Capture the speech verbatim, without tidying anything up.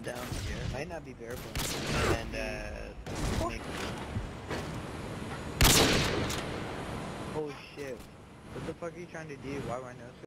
down here. Might not be variable. And, uh... Make... Oh shit. What the fuck are you trying to do? Why do I know so